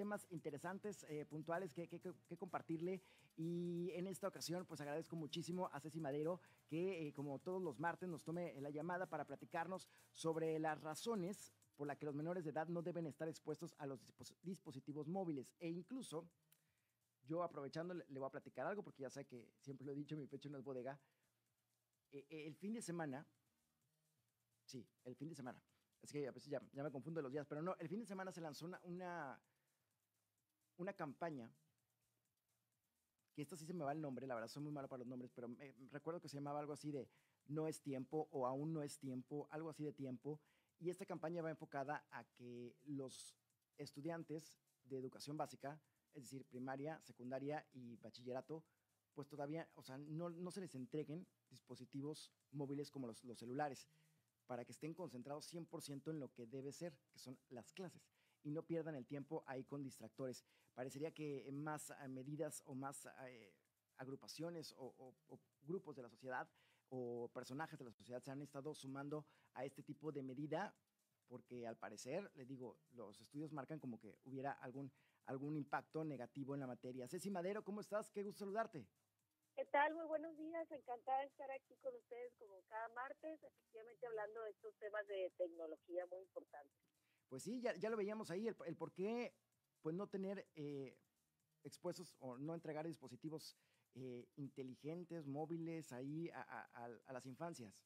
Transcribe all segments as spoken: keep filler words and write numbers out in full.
temas interesantes, eh, puntuales que, que, que, que compartirle. Y en esta ocasión, pues agradezco muchísimo a Ceci Madero que, eh, como todos los martes, nos tome la llamada para platicarnos sobre las razones por las que los menores de edad no deben estar expuestos a los dispos dispositivos móviles. E incluso, yo aprovechando, le, le voy a platicar algo, porque ya sé que siempre lo he dicho, mi pecho no es bodega. Eh, eh, el fin de semana, sí, el fin de semana, es que a veces ya, ya me confundo los días, pero no, el fin de semana se lanzó una, una, una campaña, que esta sí se me va el nombre, la verdad soy muy malo para los nombres, pero me, recuerdo que se llamaba algo así de no es tiempo o aún no es tiempo, algo así de tiempo, y esta campaña va enfocada a que los estudiantes de educación básica, es decir, primaria, secundaria y bachillerato, pues todavía, o sea, no, no se les entreguen dispositivos móviles como los, los celulares, para que estén concentrados cien por ciento en lo que debe ser, que son las clases, y no pierdan el tiempo ahí con distractores. Parecería que más eh, medidas o más eh, agrupaciones o, o, o grupos de la sociedad o personajes de la sociedad se han estado sumando a este tipo de medida, porque al parecer, le digo, los estudios marcan como que hubiera algún, algún impacto negativo en la materia. Ceci Madero, ¿cómo estás? Qué gusto saludarte. ¿Qué tal? Muy buenos días, encantada de estar aquí con ustedes como cada martes, efectivamente hablando de estos temas de tecnología muy importantes. Pues sí, ya, ya lo veíamos ahí, el, el por qué pues no tener eh, expuestos o no entregar dispositivos eh, inteligentes, móviles ahí a, a, a, las infancias.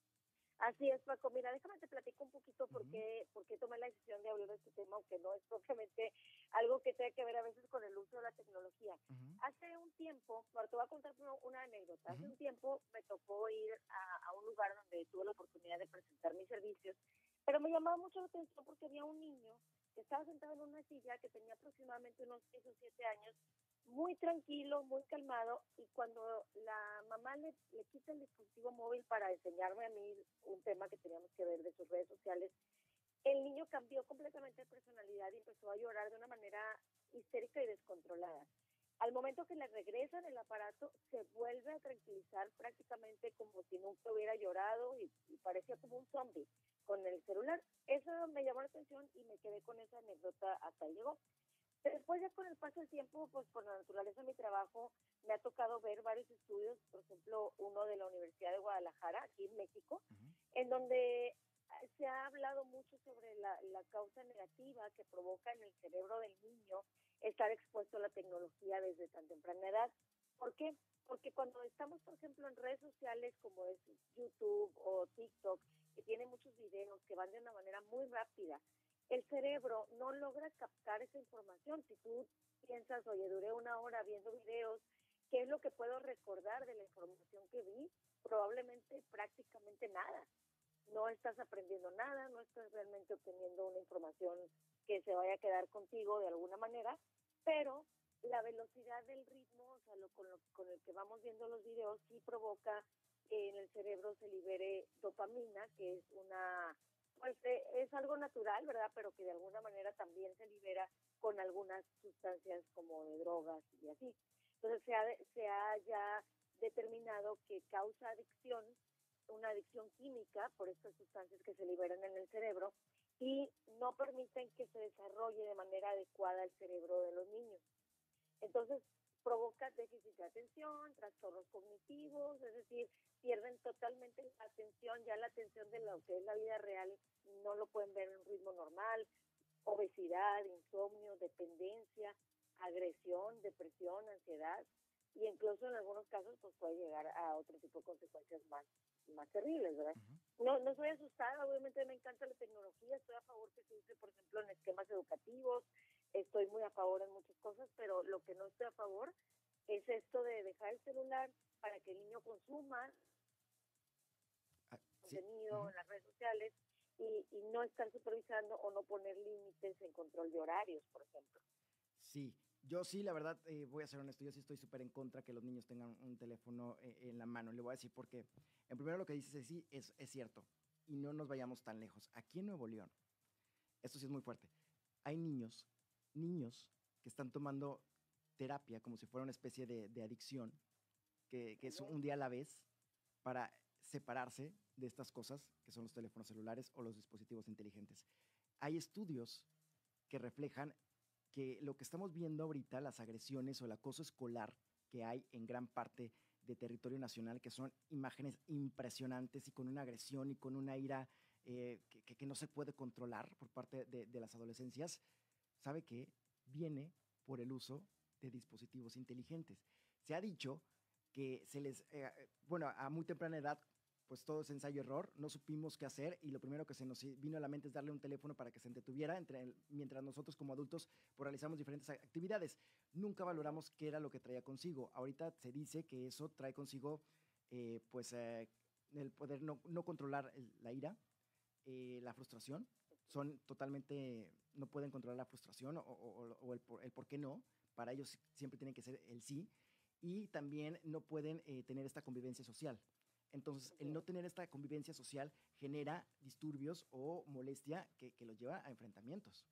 Así es, Paco. Mira, déjame te platico un poquito por Uh-huh. qué, por qué tomé la decisión de hablar de este tema, aunque no es propiamente algo que tenga que ver a veces con el uso de la tecnología. Uh-huh. Hace un tiempo, bueno, te voy a contar una anécdota, uh-huh. hace un tiempo me tocó ir a, a un lugar donde tuve la oportunidad de presentar mis servicios, pero me llamaba mucho la atención porque había un niño que estaba sentado en una silla que tenía aproximadamente unos seis o siete años, muy tranquilo, muy calmado, y cuando la mamá le, le quita el dispositivo móvil para enseñarme a mí un tema que teníamos que ver de sus redes sociales, el niño cambió completamente de personalidad y empezó a llorar de una manera histérica y descontrolada. Al momento que le regresan el aparato, se vuelve a tranquilizar prácticamente como si nunca hubiera llorado y, y parecía como un zombie con el celular. Eso me llamó la atención y me quedé con esa anécdota hasta ahí llegó. Después, ya con el paso del tiempo, pues por la naturaleza de mi trabajo, me ha tocado ver varios estudios, por ejemplo, uno de la Universidad de Guadalajara, aquí en México, uh-huh. en donde se ha hablado mucho sobre la, la causa negativa que provoca en el cerebro del niño estar expuesto a la tecnología desde tan temprana edad. ¿Por qué? Porque cuando estamos, por ejemplo, en redes sociales como es YouTube o TikTok, que tiene muchos videos que van de una manera muy rápida, el cerebro no logra captar esa información. Si tú piensas, oye, duré una hora viendo videos, ¿qué es lo que puedo recordar de la información que vi? Probablemente prácticamente nada. No estás aprendiendo nada, no estás realmente obteniendo una información que se vaya a quedar contigo de alguna manera, pero la velocidad del ritmo, o sea, lo, con, lo, con el que vamos viendo los videos, sí provoca que en el cerebro se libere dopamina, que es una... pues eh, es algo natural, ¿verdad? Pero que de alguna manera también se libera con algunas sustancias como de drogas y así. Entonces se ha, se ha ya determinado que causa adicción, una adicción química por estas sustancias que se liberan en el cerebro y no permiten que se desarrolle de manera adecuada el cerebro de los niños. Entonces provoca déficit de atención, trastornos cognitivos, es decir, pierden totalmente la atención, ya la atención de lo que es la vida real no lo pueden ver en un ritmo normal, obesidad, insomnio, dependencia, agresión, depresión, ansiedad, y incluso en algunos casos pues puede llegar a otro tipo de consecuencias más, más terribles, ¿verdad? Uh-huh. No, no estoy asustada, obviamente me encanta la tecnología, estoy a favor que se use, por ejemplo, en esquemas educativos, estoy muy a favor en muchas cosas, pero lo que no estoy a favor es esto de dejar el celular para que el niño consuma ah, contenido sí. uh-huh. en las redes sociales y, y no estar supervisando o no poner límites en control de horarios, por ejemplo. Sí, yo sí, la verdad, eh, voy a ser honesto, yo sí estoy súper en contra que los niños tengan un teléfono eh, en la mano. Le voy a decir por qué. En primero, lo que dices sí es, es cierto, y no nos vayamos tan lejos. Aquí en Nuevo León, esto sí es muy fuerte, hay niños, niños que están tomando terapia como si fuera una especie de, de adicción, que, que es un día a la vez para separarse de estas cosas que son los teléfonos celulares o los dispositivos inteligentes. Hay estudios que reflejan que lo que estamos viendo ahorita, las agresiones o el acoso escolar que hay en gran parte de territorio nacional, que son imágenes impresionantes y con una agresión y con una ira eh, que, que no se puede controlar por parte de, de las adolescencias, ¿sabe qué? Viene por el uso de dispositivos inteligentes. Se ha dicho que se les, eh, bueno, a muy temprana edad, pues todo es ensayo-error, no supimos qué hacer y lo primero que se nos vino a la mente es darle un teléfono para que se entretuviera entre el, mientras nosotros como adultos pues, realizamos diferentes actividades. Nunca valoramos qué era lo que traía consigo. Ahorita se dice que eso trae consigo eh, pues eh, el poder no, no controlar el, la ira, eh, la frustración. Son totalmente, no pueden controlar la frustración o, o, o el, el por qué no. Para ellos siempre tiene que ser el sí. Y también no pueden eh, tener esta convivencia social. Entonces, el no tener esta convivencia social genera disturbios o molestia que, que los lleva a enfrentamientos.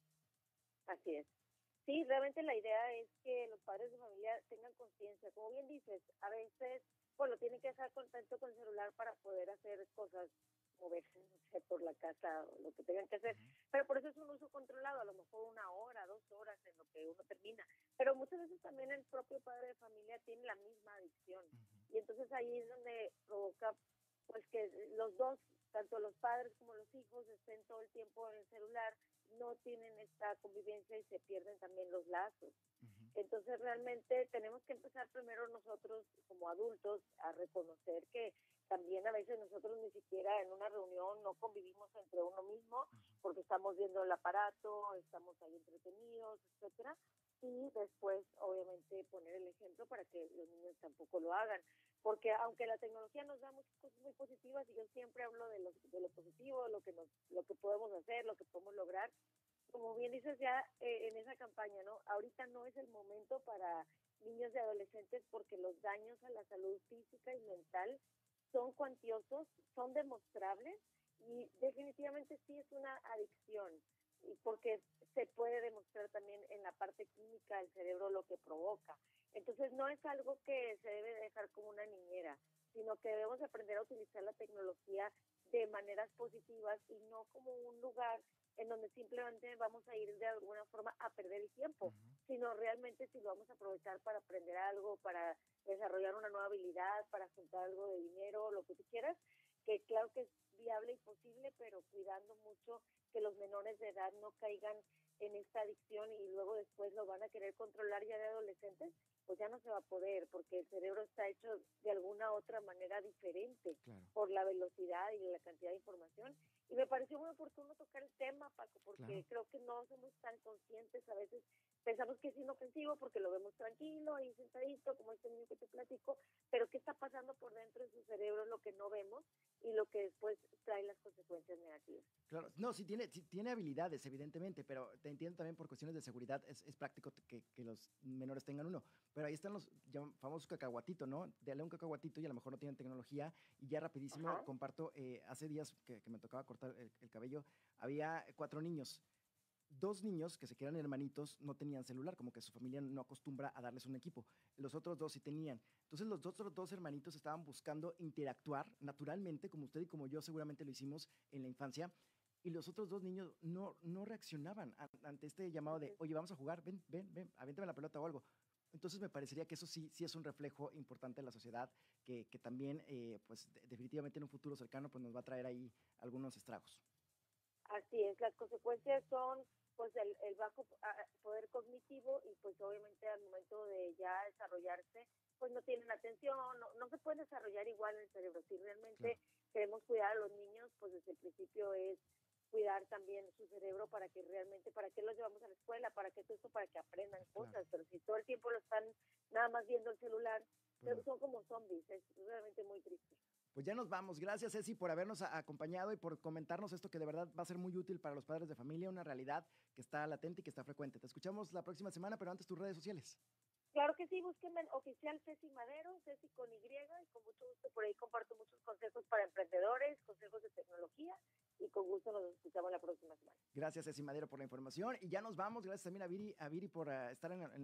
Así es. Sí, realmente la idea es que los padres de familia tengan conciencia. Como bien dices, a veces, bueno, tienen que estar contento con el celular para poder hacer cosas, moverse, no sé, por la casa o lo que tengan que hacer. Uh-huh. Pero por eso es un uso controlado, a lo mejor una hora, dos horas en lo que uno termina. Pero muchas veces también el propio padre de familia tiene la misma adicción. Uh-huh. Y entonces ahí es donde provoca pues que los dos, tanto los padres como los hijos, estén todo el tiempo en el celular, no tienen esta convivencia y se pierden también los lazos. Uh-huh. Entonces realmente tenemos que empezar primero nosotros como adultos a reconocer que también a veces nosotros ni siquiera en una reunión no convivimos entre uno mismo porque estamos viendo el aparato, estamos ahí entretenidos, etcétera, y después obviamente poner el ejemplo para que los niños tampoco lo hagan, porque aunque la tecnología nos da muchas cosas muy positivas y yo siempre hablo de lo, de lo positivo, lo que nos, lo que podemos hacer, lo que podemos lograr, como bien dices ya eh, en esa campaña, ¿no? Ahorita no es el momento para niños y adolescentes porque los daños a la salud física y mental son cuantiosos, son demostrables y definitivamente sí es una adicción, y porque se puede demostrar también en la parte química del cerebro lo que provoca. Entonces no es algo que se debe dejar como una niñera, sino que debemos aprender a utilizar la tecnología de maneras positivas y no como un lugar en donde simplemente vamos a ir de alguna forma a perder el tiempo, uh-huh. sino realmente si lo vamos a aprovechar para aprender algo, para desarrollar una nueva habilidad, para juntar algo de dinero, lo que tú quieras, que claro que es viable y posible, pero cuidando mucho que los menores de edad no caigan en esta adicción y luego después lo van a querer controlar ya de adolescentes, pues ya no se va a poder, porque el cerebro está hecho de alguna otra manera diferente, claro. por la velocidad y la cantidad de información. Y me pareció muy oportuno tocar el tema, Paco, porque claro. creo que no somos tan conscientes, a veces pensamos que es inofensivo porque lo vemos tranquilo, ahí sentadito, como este niño que te platico, pero qué está pasando por dentro de su cerebro es lo que no vemos y lo que después trae las consecuencias negativas. Claro, no, sí tiene, sí tiene habilidades, evidentemente, pero te entiendo también por cuestiones de seguridad, es, es práctico que, que los menores tengan uno, pero ahí están los famosos cacahuatitos, ¿no? Dale un cacahuatito y a lo mejor no tienen tecnología y ya rapidísimo Ajá. comparto, eh, hace días que, que me tocaba cortar el, el cabello, había cuatro niños. Dos niños que se quedan hermanitos no tenían celular, como que su familia no acostumbra a darles un equipo. Los otros dos sí tenían. Entonces los otros dos hermanitos estaban buscando interactuar naturalmente, como usted y como yo seguramente lo hicimos en la infancia, y los otros dos niños no, no reaccionaban ante este llamado de, oye, vamos a jugar, ven, ven, ven, avéntame la pelota o algo. Entonces me parecería que eso sí, sí es un reflejo importante de la sociedad, que, que también, eh, pues de, definitivamente en un futuro cercano, pues nos va a traer ahí algunos estragos. Así es, las consecuencias son pues el, el bajo poder cognitivo y pues obviamente al momento de ya desarrollarse pues no tienen atención, no, no se puede desarrollar igual en el cerebro. Si realmente claro. queremos cuidar a los niños, pues desde el principio es cuidar también su cerebro para que realmente, para qué los llevamos a la escuela, para qué todo esto, para que aprendan cosas, claro. pero si todo el tiempo lo están nada más viendo el celular, pues son como zombies, es realmente muy triste. Pues ya nos vamos. Gracias, Ceci, por habernos acompañado y por comentarnos esto que de verdad va a ser muy útil para los padres de familia, una realidad que está latente y que está frecuente. Te escuchamos la próxima semana, pero antes tus redes sociales. Claro que sí, búsquenme en oficial Ceci Madero, Ceci con Y, y con mucho gusto por ahí comparto muchos consejos para emprendedores, consejos de tecnología, y con gusto nos escuchamos la próxima semana. Gracias, Ceci Madero, por la información, y ya nos vamos. Gracias también a Viri, a Viri por uh, estar en, en